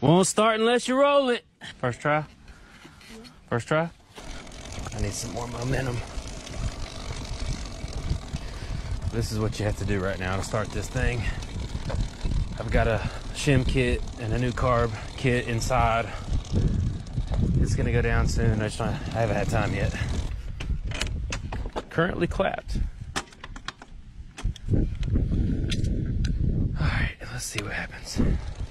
Won't start unless you roll it. First try? First try? I need some more momentum. This is what you have to do right now to start this thing. I've got a shim kit and a new carb kit inside. It's gonna go down soon. I haven't had time yet. Currently clapped. All right, let's see what happens.